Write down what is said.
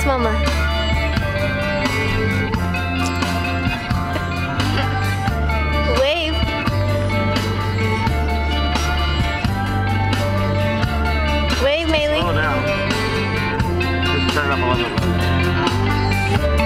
That's Mama. Wave. Wave, Maylee. Slow down. Just turn it up a little bit.